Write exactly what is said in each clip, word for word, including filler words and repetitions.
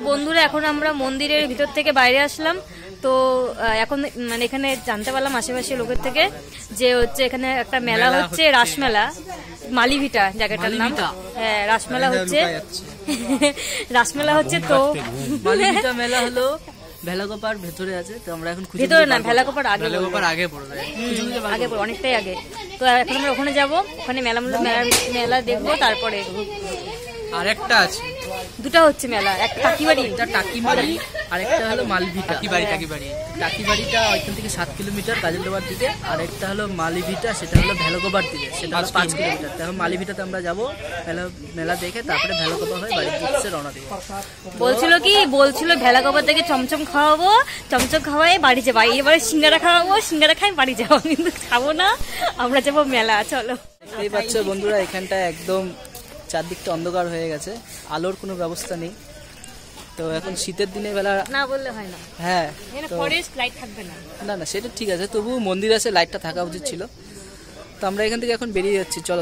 বন্ধুরা এখন আমরা মন্দিরের ভিতর থেকে বাইরে আসলাম। তো এখন মানে এখানে জানতে পারলাম আশেপাশে লোকের থেকে যে হচ্ছে এখানে একটা মেলা হচ্ছে, রাসমেলা, মালিভিটা জায়গাটার নাম। হ্যাঁ, রাসমেলা হচ্ছে, রাসমেলা হচ্ছে। তো মালিভিটা মেলা হলো ভেলাকোপার ভেতরে আছে। তো আমরা এখন ভেতরে না, ভেলাকোপার আগে, ভেলাকোপার আগে পড়বে, আগে পড়ে অনেকটাই আগে। তো এখন আমরা ওখানে যাব, ওখানে মেলা মেলা মেলা দেখবো। তারপরে আরেকটা আছে, দুটা হচ্ছে মেলা, একটা টাকিবাড়ি, একটা টাকিবাড়ি আর একটা হলো মালিভিটা। টাকিবাড়ি টাকিবাড়ি টাকিবাড়িটা ওইখান থেকে সাত কিলোমিটার গাজলডোবার দিকে, আর একটা হলো মালিভিটা, সেটা হলো ভেলাকোপার দিকে, সেটা হলো পাঁচ কিলোমিটার। তখন মালিভিটাতে আমরা যাবো, মেলা মেলা দেখে তারপরে ভেলাকোপা হয়ে বাড়ির দিকে রওনা দেবো। বলছিল কি বলছিল ভেলাকোপা থেকে চমচম খাওয়াবো, চমচম খাওয়াই বাড়ি যাবো, এবারে সিঙ্গারা খাওয়াবো, সিঙ্গারা খাই বাড়ি যাবো, কিন্তু খাবো না, আমরা যাবো মেলা। চলো। এই পাচ্ছ বন্ধুরা, এখানটা একদম চারদিকটা অন্ধকার হয়ে গেছে, আলোর কোনো ব্যবস্থা নেই। তো এখন শীতের দিনে বেলা না বললে হয় না। হ্যাঁ, ফরেস্ট লাইট থাকবে না, না না সেটা ঠিক আছে, তবু মন্দির আছে, লাইটটা থাকা উচিত ছিল। তো আমরা এখান থেকে এখন বেরিয়ে যাচ্ছি, চলো।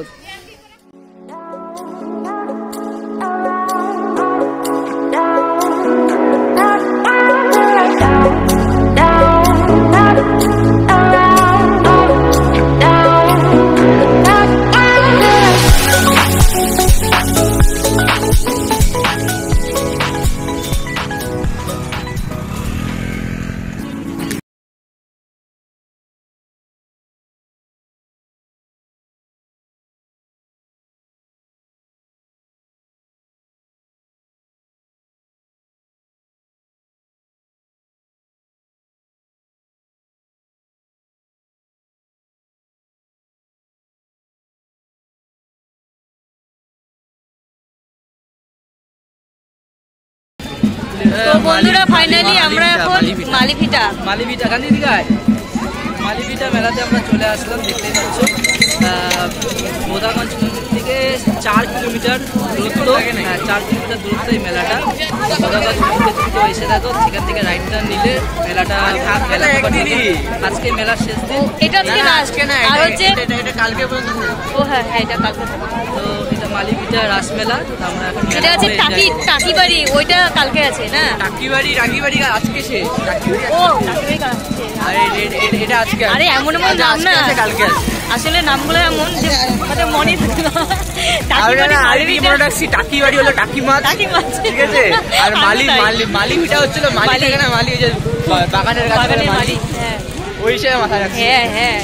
তো বন্ধুরা ফাইনালি আমরা এখন মালিভিটা মালিভিটা গান্ধী দিঘায় মালিভিটা মেলাতে আমরা চলে আসলাম। দেখতেই পাচ্ছ বোধাগঞ্জ মন্দির থেকে চার কিলোমিটার দূরত্ব, হ্যাঁ চার কিলোমিটার দূরত্ব এই মেলাটা। বোধাগঞ্জ মন্দির থেকে এসে দেখো, সেখান থেকে রাইডটা নিলে মেলাটা মেলা আজকে মেলার শেষ দিন। এটা আজকে লাস্ট, আর হচ্ছে এটা কালকে পর্যন্ত। ও হ্যাঁ হ্যাঁ, এটা কালকে। তো এটা মালিভিটা রাসমেলা। আমরা এখন এটা আছে টাকি টাকিবাড়ি, ওইটা কালকে আছে না? টাকিবাড়ি টাকিবাড়ি আজকে শেষ। ও টাকিবাড়ি কালকে, আরে এটা আজকে। আরে এমন এমন নাম না, কালকে আসলে নামগুলো এমন যে মানে মনে থাকে না। টাকিবাড়ি হলো টাকি মাছ, ঠিক আছে। আর মালি মালিভিটা হচ্ছিল মালি থাকে না, মালি যে বাগানের বাগানের মালি, হ্যাঁ ওই হিসেবে মাথায় রাখছি। হ্যাঁ হ্যাঁ।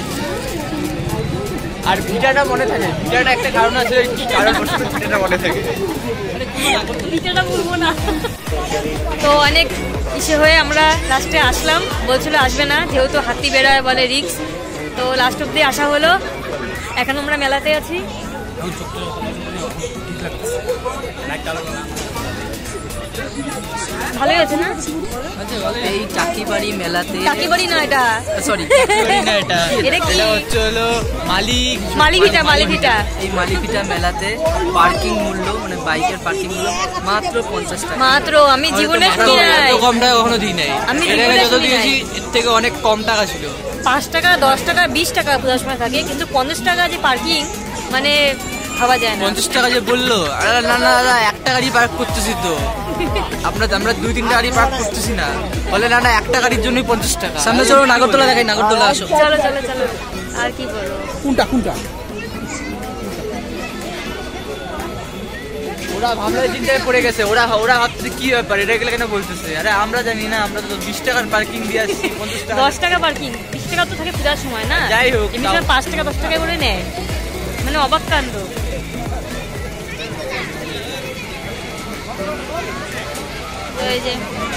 আর ভিটাটা মনে থাকে, ভিটাটা একটা কারণ আছে, কারণ ভিটাটা মনে থাকে, ভিটাটা বলবো না। তো অনেক ইসে হয়ে আমরা লাস্টে আসলাম, বলছিল আসবে না, যেহেতু হাতি বেড়ায় বলে রিক্স। তো লাস্ট অব্দি আসা হলো, এখন আমরা মেলাতে আছি। ভালোই আছে না? এই টাকিবাড়ি মেলাতে, টাকিবাড়ি না এটা, সরি না, এটা এটা হচ্ছে হলো মালি মালিভিটা মালিভিটা। এই মালিভিটা মেলাতে পার্কিং মূল্য, মানে বাইকের পার্কিং মূল্য মাত্র পঞ্চাশ টাকা। মাত্র, আমি জীবনে শুনি নাই, এত কম টাকা কখনো দিই নাই। আমি যত দিয়েছি এর থেকে অনেক কম টাকা ছিল, পাঁচ টাকা দশ টাকা বিশ টাকা পঞ্চাশ সময় থাকে, কিন্তু পঞ্চাশ টাকা যে পার্কিং, মানে ভাবা যায় না। পঞ্চাশ টাকা যে বললো, না না দাদা একটা গাড়ি পার্ক করতেছি তো, আপনার আমরা দুই তিনটা গাড়ি পার্ক করতেছি না, বলে না না একটা গাড়ির জন্যই পঞ্চাশ টাকা। সামনে চলো, নাগরদোলা দেখাই, নাগরদোলা আসো। চলো চলো চলো। আর কি বলবো, কোনটা কোনটা ওরা ভাবলে চিন্তায় পড়ে গেছে, ওরা ওরা ভাবছে কি ব্যাপার, এটা গেলে কেন বলতেছে। আরে আমরা জানি না, আমরা তো বিশ টাকার পার্কিং দিয়ে আসছি, পঞ্চাশ টাকা দশ টাকা পার্কিং, বিশ টাকা তো থাকে পূজার সময় না। যাই হোক, এমনি সময় পাঁচ টাকা দশ টাকা করে নেয়, মানে অবাক কাণ্ড। এই যে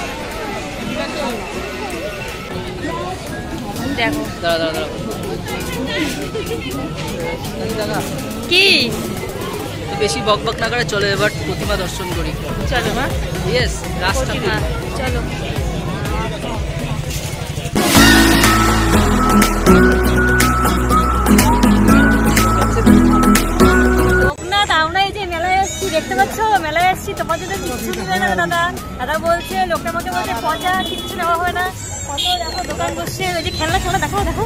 দেখো, দাঁড়া দাঁড়া দাঁড়া কি বেশি বক বক না করে চলো এবার প্রতিমা দর্শন করি। চলো মা, ইয়েস রাস্তা চলো। লোকনাথ, আমরা এই যে মেলায় এসছি, দেখতে পাচ্ছ মেলায় এসছি, তোমাদের তো কিচ্ছু দেবে না দাদা। দাদা বলছে, লোকটা আমাকে বলছে পয়সা কিচ্ছু নেওয়া হয় না, কত দেখো দোকান বসছে, ওই যে খেলনা খেলনা দেখো দেখো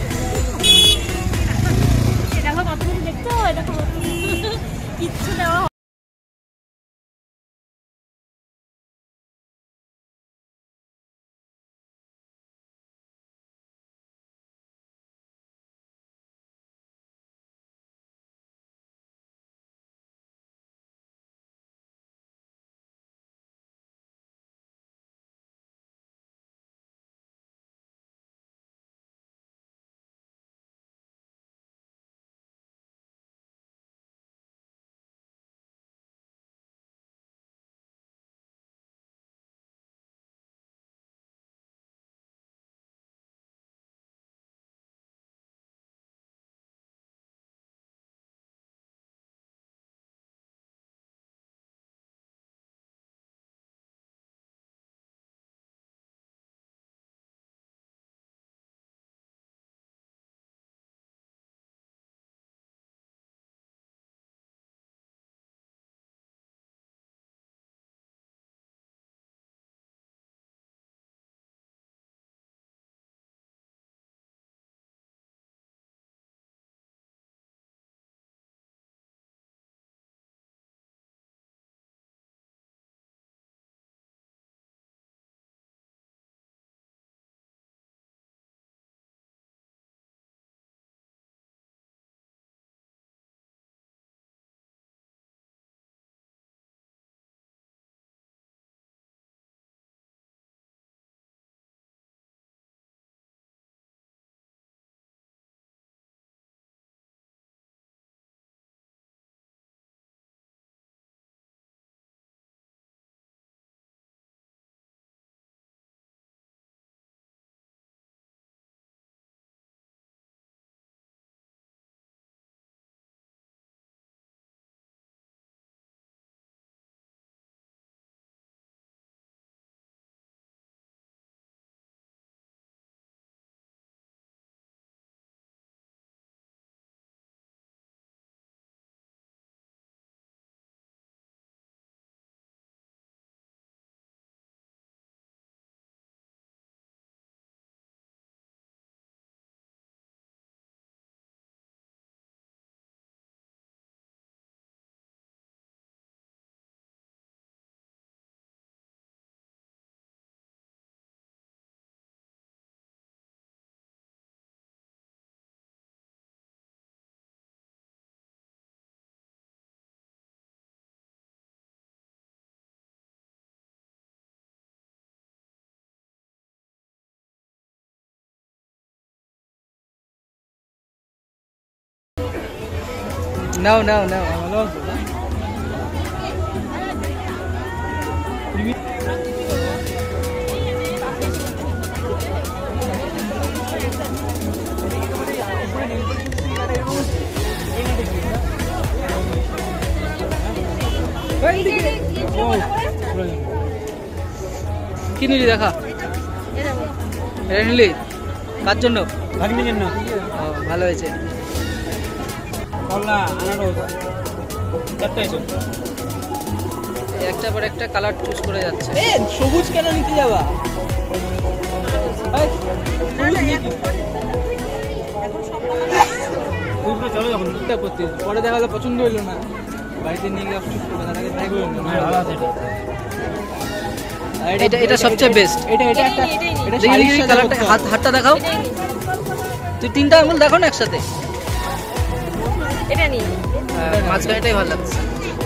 দেখো কত কিছু দেখছো, দেখো কিচ্ছু দেওয়া নাও নাও নাও ভালো কি নিলি দেখা এটা নিলি কার জন্য? ভাগ্নির জন্য। ও, ভালো হয়েছে। কলা আনারস চারটে আছে। একটা পর একটা কালার চুজ করে যাচ্ছে। এ সবুজ কেন নিতে যাবা? এই, সবুজ নিয়ে কি? সবুজটা চলো যখন টুকটাক করতে পরে দেখা গেলো পছন্দ হইলো না, বাড়িতে নিয়ে গিয়ে চুজ করে তার আগে ট্রাই করলাম না। ভালো আছে এটা। এটা এটা সবচেয়ে বেস্ট। এটা এটা একটা এটা দেখি দেখি কালারটা, হাত হাতটা দেখাও। তুই তিনটা আঙুল দেখো না একসাথে। এটা নি মাঝখানেটাই ভালো লাগছে।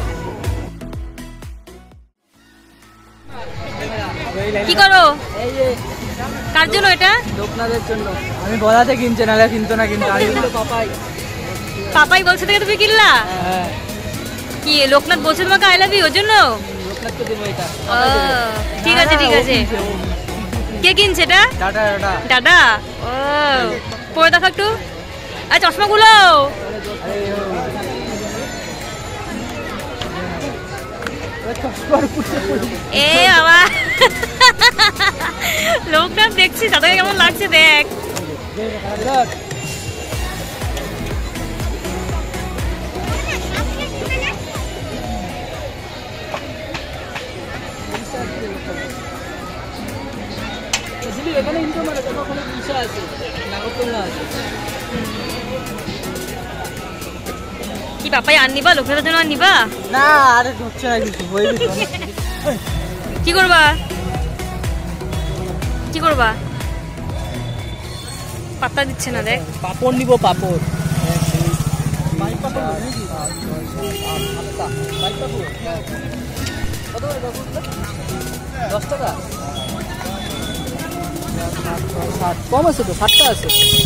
কি করো? কার জন্য এটা? লোকনাথের জন্য। আমি বলাতে কিনছে, নাহলে কিনতো না। কিন্তু আমি পাপাই পাপাই বলছে থেকে তুমি কিনলা? হ্যাঁ, কি লোকনাথ বলছে তোমাকে আই লাভ ইউ ওর জন্য? লোকনাথকে দেবো এটা। ও, ঠিক আছে ঠিক আছে। কে কিনছে এটা? টাটা টাটা। দাদা। ও, পরে দেখো একটু। আর চশমাগুলো এ বাবা, লোকনাথ দেখছি দাদাকে কেমন লাগছে দেখ। এখানে ইনকাম মানে তোমার কোনো ইচ্ছা আছে, নাগরকোলা আছে। কি পাপাই আর নিবা? লোকনাথের জন্য আর নিবা? না, আরে হচ্ছে না কিছু, হয়ে গেছে। কি করবা? কি করবা? পাত্তা দিচ্ছে না দেখ। পাপড় নিবো, পাপড়। দশ টাকা কম আছে তো, সাতটা আছে।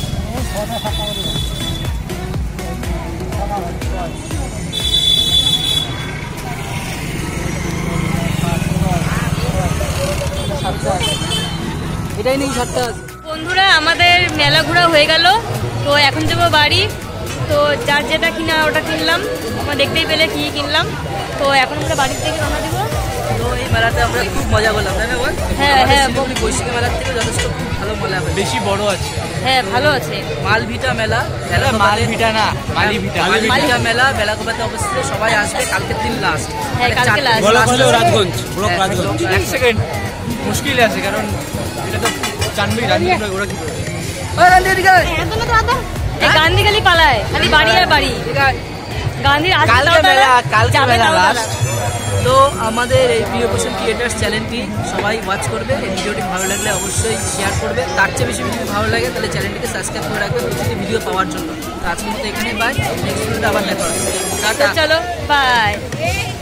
এটাই নেই, সাতটা আছে। বন্ধুরা, আমাদের মেলা ঘোরা হয়ে গেল, তো এখন যাবো বাড়ি। তো যার যেটা কিনা ওটা কিনলাম, আমরা দেখতেই পেলে কি কিনলাম। তো এখন আমরা বাড়ির থেকে রওনা দিব। তো এই মেলাতে আমরা খুব মজা করলাম, তাই না বল? হ্যাঁ হ্যাঁ বৈশাখী মেলার থেকে যথেষ্ট ভালো মজা হবে, বেশি বড় আছে। হ্যাঁ ভালো আছে। মালভিটা মেলা, মালভিটা না, মালিভিটা। মালভিটা মেলা বেলাকোবাতে অবস্থিত। সবাই আসবে, কালকের দিন লাস্ট। হ্যাঁ কালকে লাস্ট। ব্লক হলো রাজগঞ্জ, ব্লক হ্যাঁ, রাজগঞ্জ। এক সেকেন্ড মুশকিল আছে, কারণ এটা তো জানবি রাজগঞ্জ ওরা কি করে। ওই গান্ধী এদিকে আয়। এই গান্ধী খালি পালায়, খালি বাড়ি আর বাড়ি। এদিকে আয়। গান্ধীর কালকে মেলা, কালকে মেলা লাস্ট। তো আমাদের এই প্রিয় পোষণ ক্রিয়েটার্স চ্যানেলটি সবাই ওয়াচ করবে। এই ভিডিওটি ভালো লাগলে অবশ্যই শেয়ার করবে। তার চেয়ে বেশি যদি ভালো লাগে তাহলে চ্যানেলটিকে সাবস্ক্রাইব করে রাখবে প্রতিটি ভিডিও পাওয়ার জন্য। তো আজকের মতো এখানে বাই, নেক্সট ভিডিওটা আবার দেখা হবে। টাটা। চলো বাই।